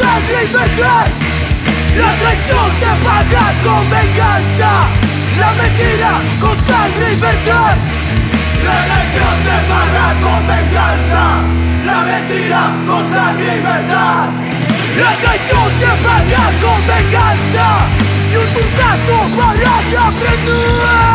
sangre y verdad. La traición se paga con venganza. La mentira con sangre y verdad. La traición se paga con venganza. La mentira con sangre y verdad. La traición se paga con venganza. Y un turcazo para que aprenda.